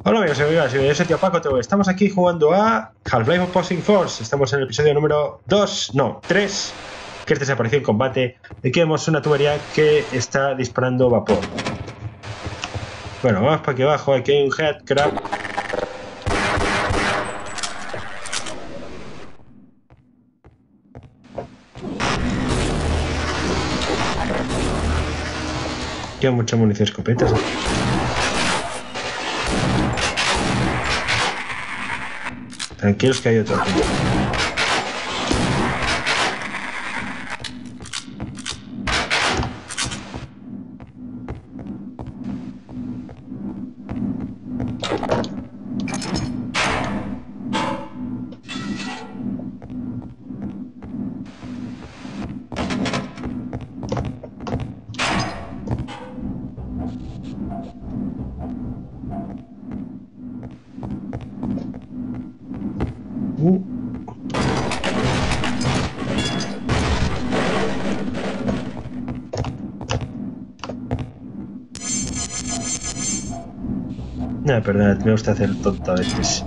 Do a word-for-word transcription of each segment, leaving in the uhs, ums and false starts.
Hola amigos y amigas, yo soy Tío Paco T V. Estamos aquí jugando a Half-Life Opposing Force. Estamos en el episodio número dos, no, tres, que es Desaparición en Combate. Aquí vemos una tubería que está disparando vapor. Bueno, vamos para aquí abajo, aquí hay un headcrab. Aquí hay mucha munición de escopetas. Tranquilos que hay otro aquí. Uh. No, perdón, me gusta hacer tonto a veces.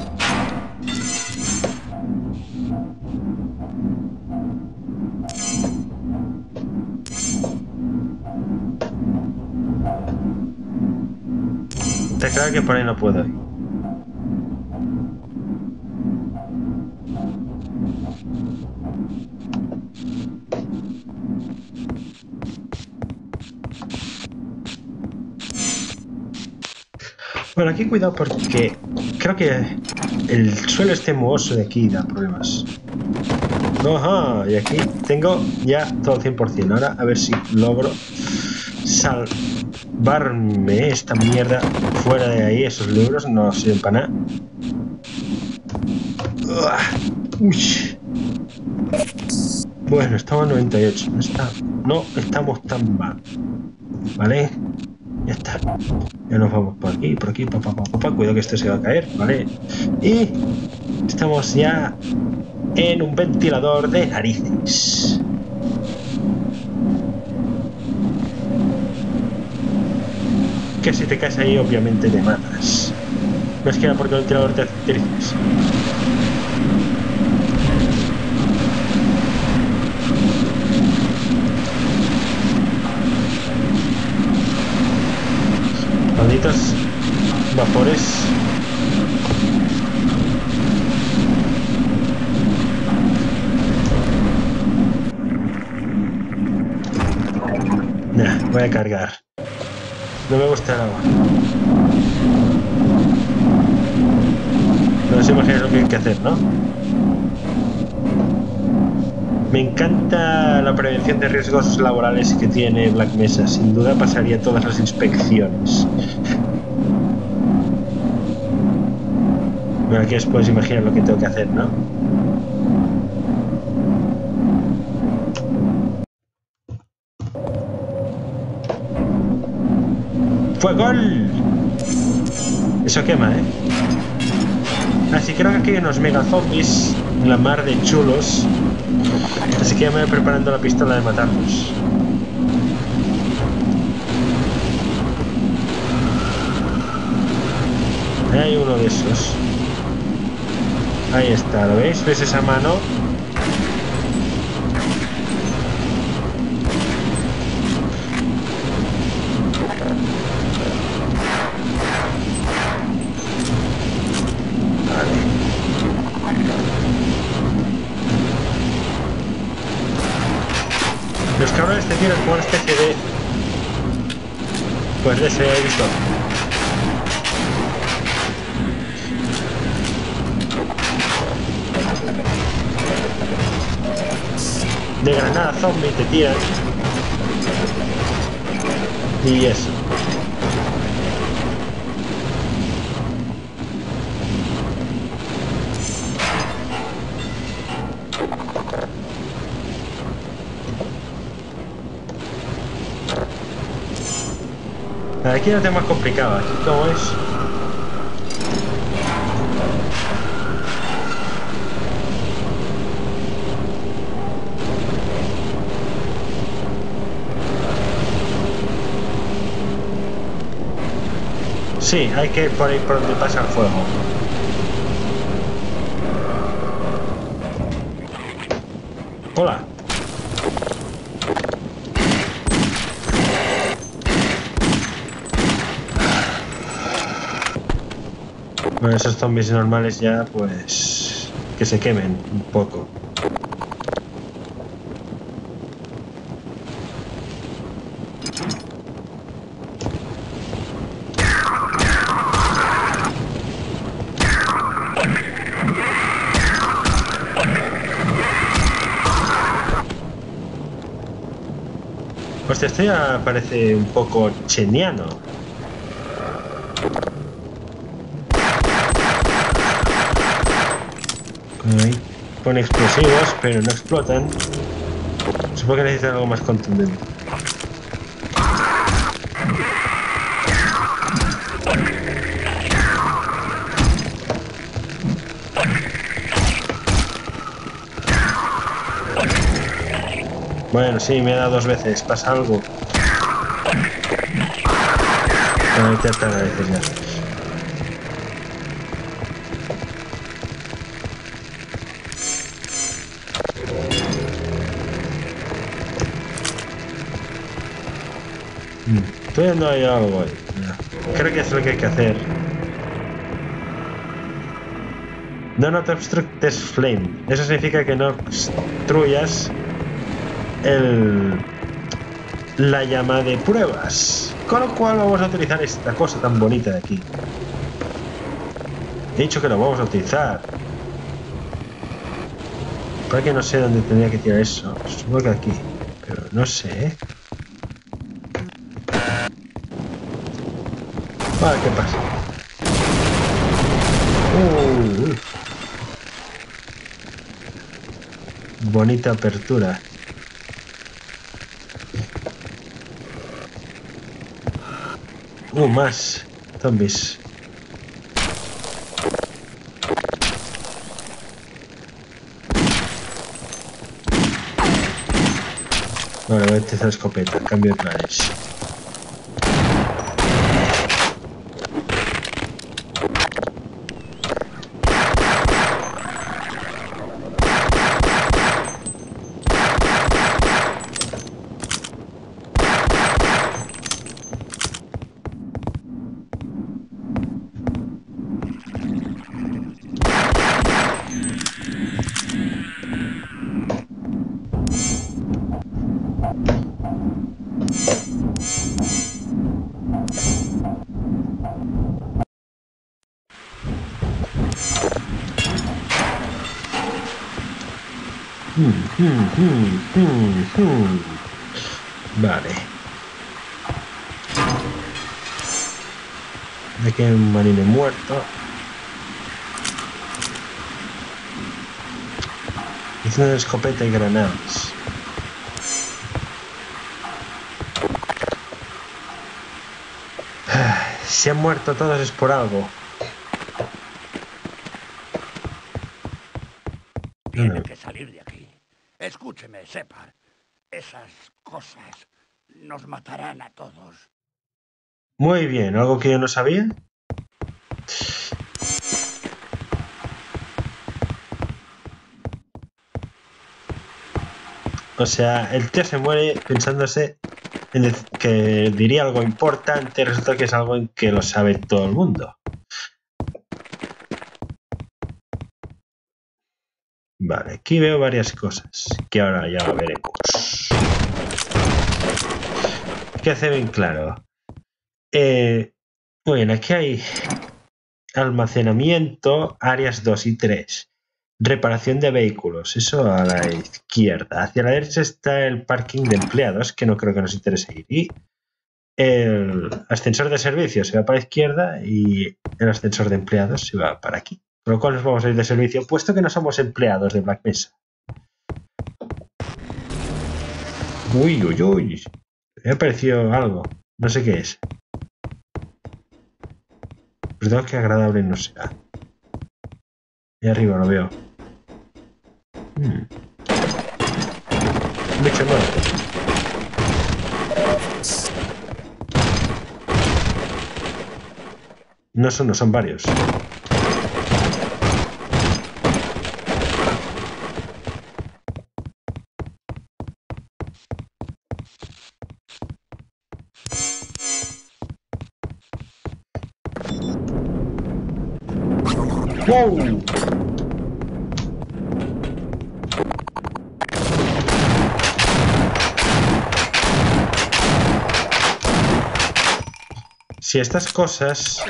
Está claro que por ahí no puedo ir. Bueno, aquí cuidado porque creo que el suelo este mohoso de aquí da problemas. Ajá, y aquí tengo ya todo al cien por cien. Ahora a ver si logro salvarme esta mierda fuera de ahí. Esos libros no sirven para nada. Uy. Bueno, estamos a noventa y ocho. No, está, no estamos tan mal. ¿Vale? Ya está. Ya nos vamos por aquí, por aquí, papá, papá, papá. Cuidado que esto se va a caer, ¿vale? Y estamos ya en un ventilador de narices. Que si te caes ahí, obviamente te matas. No es que era porque el ventilador te hace narices. Malditos vapores. Nah, voy a cargar. No me gusta el agua. No os imagináis lo que hay que hacer, ¿no? Me encanta la prevención de riesgos laborales que tiene Black Mesa. Sin duda pasaría todas las inspecciones. Bueno, aquí os podéis imaginar lo que tengo que hacer, ¿no? ¡Fuego! Eso quema, ¿eh? Así creo que aquí hay unos mega zombies en la mar de chulos. Así que ya me voy preparando la pistola de matarlos. Ahí hay uno de esos. Ahí está, ¿lo veis? ¿Ves esa mano? Los cabrones te tiran como una especie de... Pues de ese he visto. De granada zombie te tiran. Y eso. Aquí no es más complicado, aquí como es. Sí, hay que ir por ahí por donde pasa el fuego. Hola. Bueno, esos zombies normales ya, pues... que se quemen un poco. Hostia, esto ya parece un poco cheniano. Ahí pone explosivos, pero no explotan. Supongo que necesitan algo más contundente. Bueno, sí, me ha dado dos veces. ¿Pasa algo? Bueno, te a veces ya. Estoy viendo ahí algo ahí. Creo que es lo que hay que hacer. Do not obstruct this flame. Eso significa que no obstruyas el... la llama de pruebas. Con lo cual vamos a utilizar esta cosa tan bonita de aquí. He dicho que lo vamos a utilizar. Para que no sé dónde tendría que tirar eso. Supongo que aquí. Pero no sé, ¿eh? Vale, ¿qué pasa? Uh, uh. Bonita apertura. Uh, más zombies. Vale, voy a utilizar escopeta. Cambio de planes. Hmm, hmm, hmm, hmm, hmm. Vale. Aquí hay un marine muerto. Hice una escopeta y granadas. Si han muerto todos es por algo. Tiene no. que salir de aquí. Escúcheme, Shepard. Esas cosas nos matarán a todos. Muy bien, ¿algo que yo no sabía? O sea, el tío se muere pensándose en que diría algo importante, resulta que es algo en que lo sabe todo el mundo. Vale, aquí veo varias cosas que ahora ya veremos. Hay que hacer bien claro. Eh, muy bien, aquí hay almacenamiento, áreas dos y tres. Reparación de vehículos, eso a la izquierda. Hacia la derecha está el parking de empleados, que no creo que nos interese ir. Y el ascensor de servicio se va para la izquierda y el ascensor de empleados se va para aquí. Con lo cual nos vamos a ir de servicio, puesto que no somos empleados de Black Mesa. Uy, uy, uy. Me ha parecido algo. No sé qué es. Perdón, que agradable no será. Ahí arriba lo veo. Hmm. Un bicho nuevo. No son, no son varios. ¡Wow! Si estas cosas...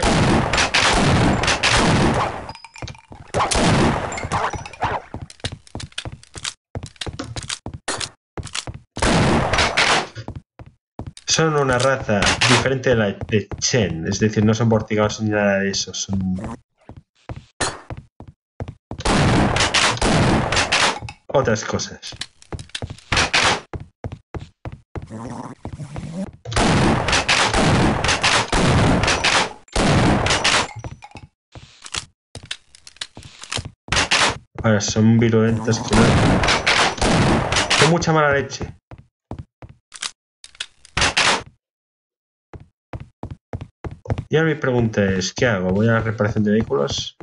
son una raza diferente de la de Chen, es decir, no son vortigados ni nada de eso, son... otras cosas. Ahora son virulentas que no... con mucha mala leche. Y ahora mi pregunta es, ¿qué hago? ¿Voy a la reparación de vehículos?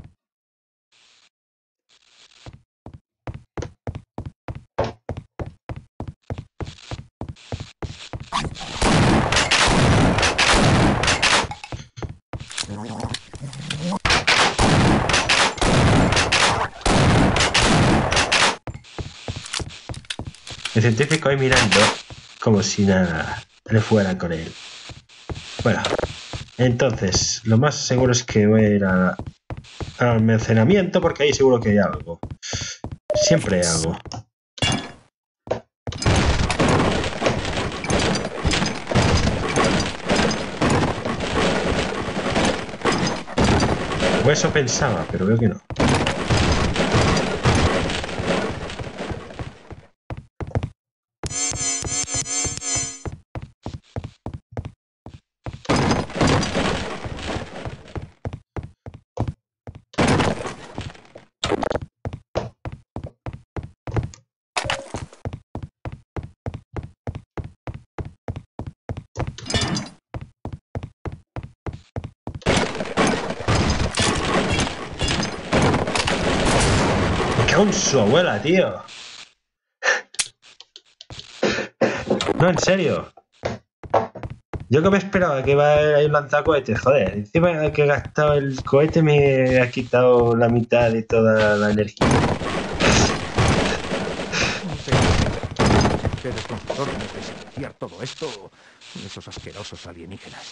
El científico ahí mirando como si nada le fuera con él. Bueno, entonces lo más seguro es que voy a ir a, al almacenamiento porque ahí seguro que hay algo. Siempre hay algo. O eso pensaba, pero veo que no. Con su abuela, tío. No, en serio. Yo que me esperaba que iba a haber un lanzacohetes, joder. Encima que he gastado el cohete me ha quitado la mitad de toda la energía. Qué desconcertador desprestigiar todo esto de esos asquerosos alienígenas.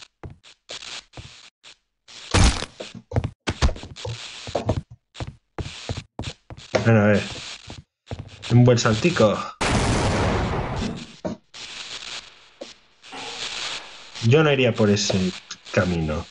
Bueno, a ver. Un buen saltico. Yo no iría por ese camino.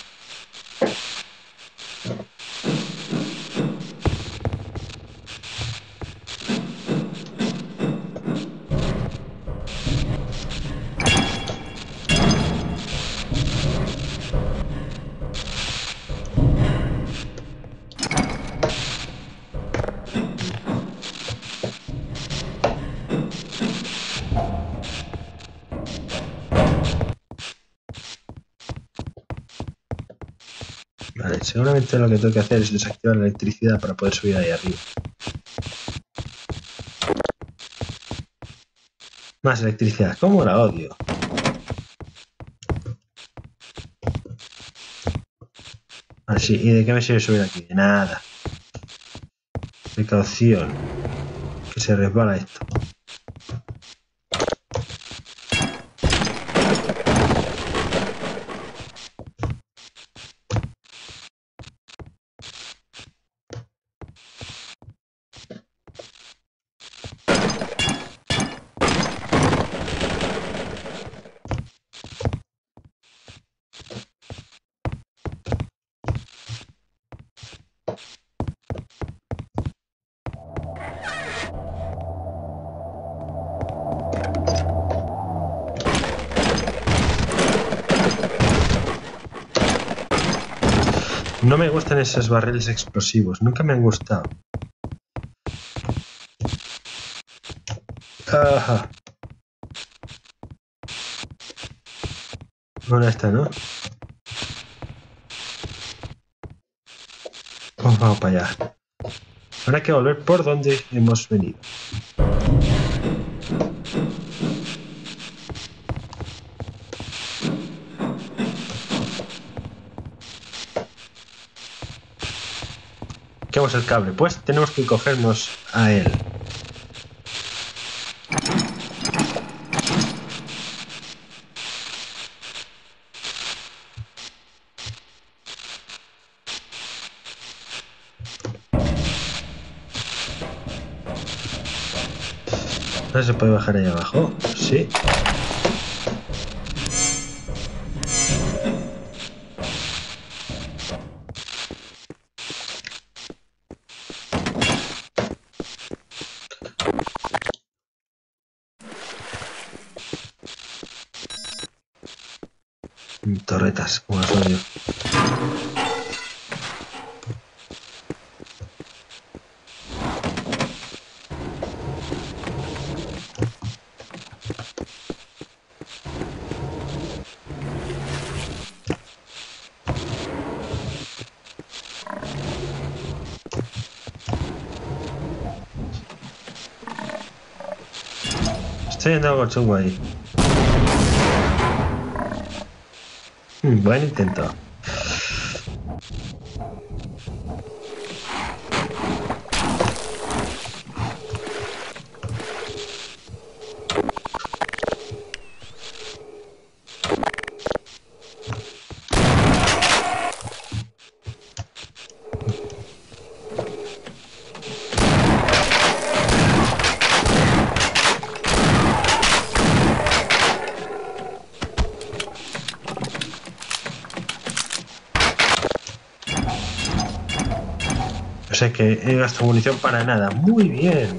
Vale, seguramente lo que tengo que hacer es desactivar la electricidad para poder subir ahí arriba. Más electricidad, ¿cómo la odio? Así, ¿y de qué me sirve subir aquí? De nada. Precaución. Que se resbala esto. No me gustan esos barriles explosivos, nunca me han gustado. Ajá. Bueno, esta, ¿no? Pues vamos para allá. Ahora hay que volver por donde hemos venido. ¿Qué vamos el cable? Pues tenemos que cogernos a él. ¿No se puede bajar ahí abajo? Sí. Torretas, como las odio. Estoy yendo algo chungo ahí. Mm, buen intento. O sea que he gastado munición para nada. Muy bien.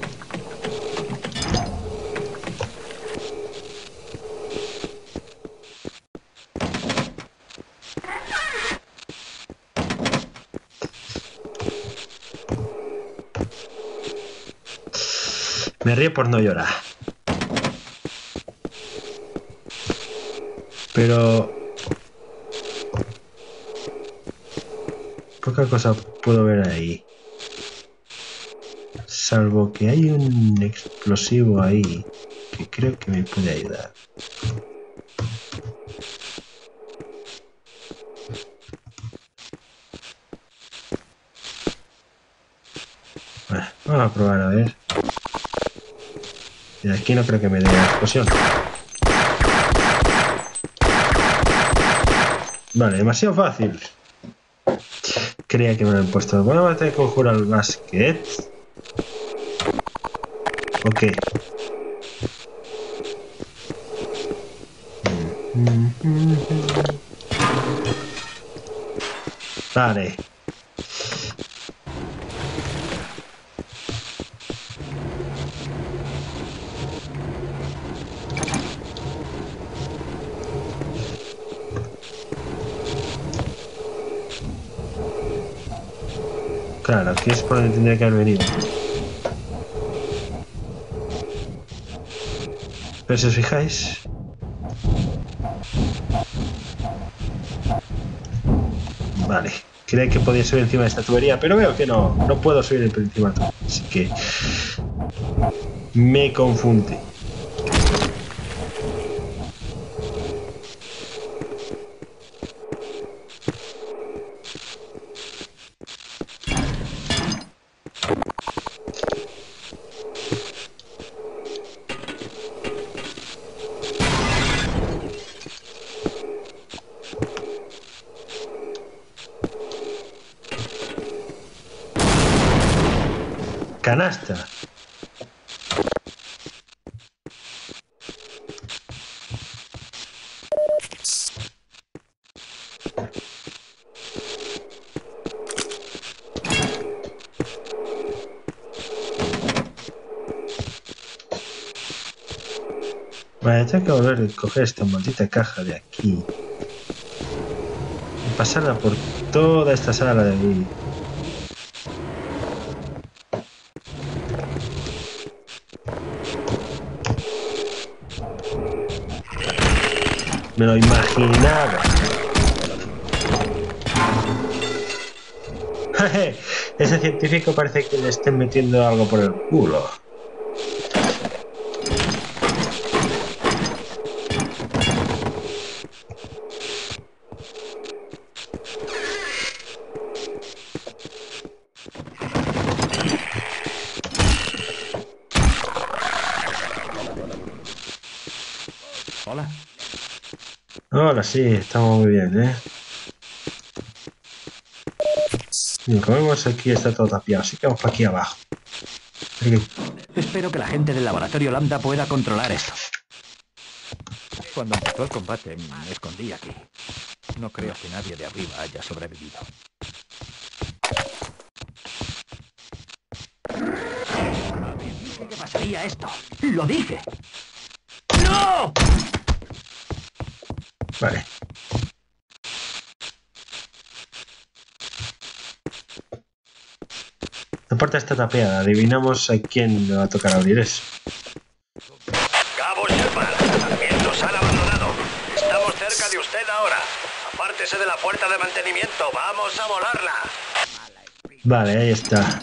Me río por no llorar. Pero poca cosa puedo ver ahí. Salvo que hay un explosivo ahí que creo que me puede ayudar. Bueno, vamos a probar a ver. Y aquí no creo que me dé la explosión. Vale, demasiado fácil. Creía que me lo han puesto. Bueno, voy a tener que conjurar el basket. Ok. Vale. Claro, aquí es por donde tendría que haber venido. Pero si os fijáis... Vale, creía que podía subir encima de esta tubería, pero veo que no, no puedo subir por encima de todo. Así que... me confunde. Canasta. Vale, tengo que volver a coger esta maldita caja de aquí y pasarla por toda esta sala de ahí. Me lo imaginaba. Ese científico parece que le estén metiendo algo por el culo. Hola. Hola, sí, estamos muy bien, ¿eh? Y como vemos, aquí está todo tapiado, así que vamos para aquí abajo. Aquí. Espero que la gente del laboratorio Lambda pueda controlar esto. Cuando empezó el combate, me escondí aquí. No creo que nadie de arriba haya sobrevivido. ¿Qué pasaría esto? ¡Lo dije! ¡No! Vale. La puerta está tapiada. Adivinamos a quién le va a tocar abrir eso. Cabo Shepard, bien nos han abandonado. Estamos cerca de usted ahora. Apártese de la puerta de mantenimiento. Vamos a volarla. Vale, ahí está.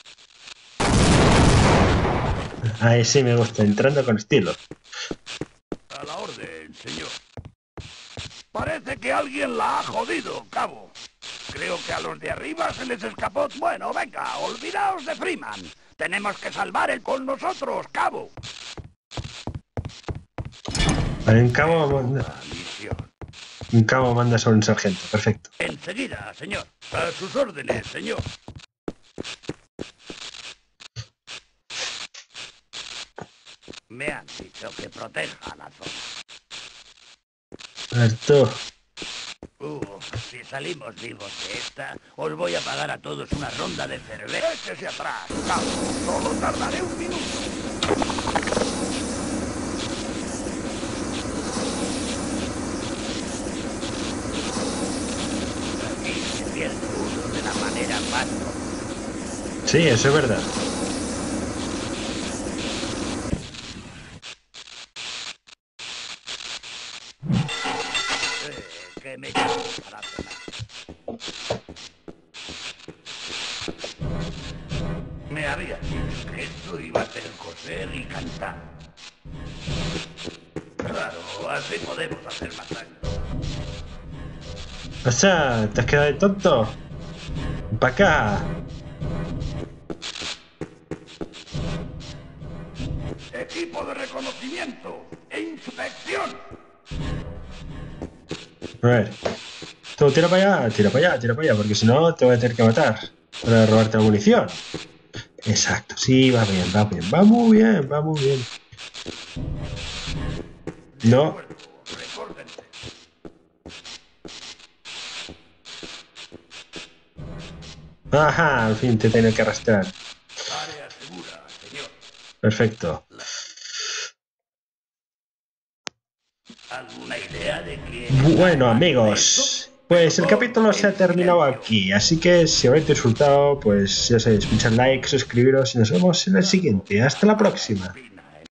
Ahí sí me gusta, entrando con estilo. A la orden, señor. Parece que alguien la ha jodido, cabo. Creo que a los de arriba se les escapó. Bueno, venga, olvidaos de Freeman. Tenemos que salvar el con nosotros, cabo. Vale, en cabo manda, La misión. en cabo manda sobre un sargento, perfecto. Enseguida, señor. A sus órdenes, señor. Me han dicho que proteja la zona. A ver, tú. Uf, si salimos vivos de esta, os voy a pagar a todos una ronda de cerveza. Échese atrás, cabo. Solo tardaré un minuto. Aquí se pierde uno de la manera más... Sí, eso es verdad. Eh, que me llamo para cenar. Me había dicho que esto iba a ser coser y cantar. Claro, así podemos hacer más daño. O sea, ¿te has quedado de tonto? ¡Para acá! Equipo de reconocimiento e inspección. A ver. Tú tira para allá, tira para allá, tira para allá, porque si no te voy a tener que matar para robarte la munición. Exacto, sí, va bien, va bien, va muy bien, va muy bien. No. Recórdense. Ajá, al fin te tengo que arrastrar. Área segura, señor. Perfecto. ¿Alguna idea de qué? Bueno, amigos, pues el capítulo se ha terminado aquí, así que si os habéis disfrutado, pues ya sabéis, pinchad like, suscribiros y nos vemos en el siguiente. Hasta la próxima.